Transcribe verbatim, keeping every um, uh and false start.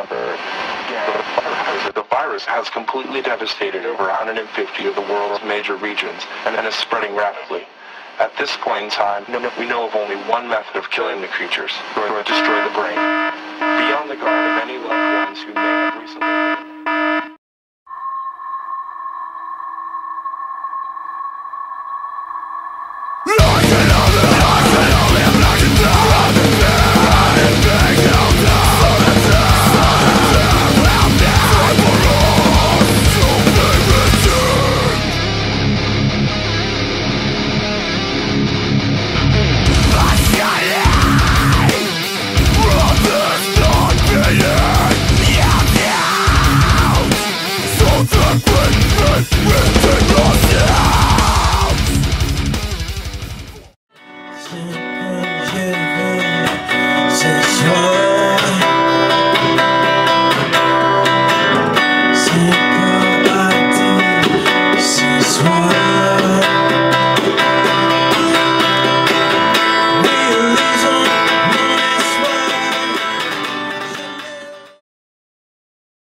The virus has completely devastated over one hundred fifty of the world's major regions and is spreading rapidly. At this point in time, we know of only one method of killing the creatures, to destroy the brain.